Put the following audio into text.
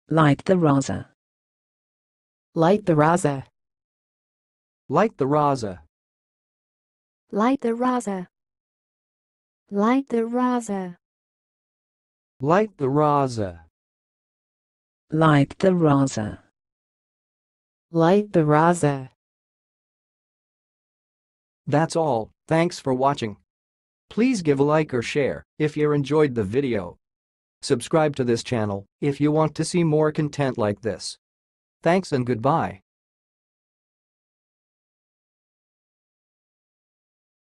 Light the Raza. Light the Raza. Light the Raza. Light the Raza. Light the Raza. Light the Raza. Light the Raza. Light the Raza. That's all, thanks for watching. Please give a like or share if you enjoyed the video. Subscribe to this channel if you want to see more content like this. Thanks and goodbye.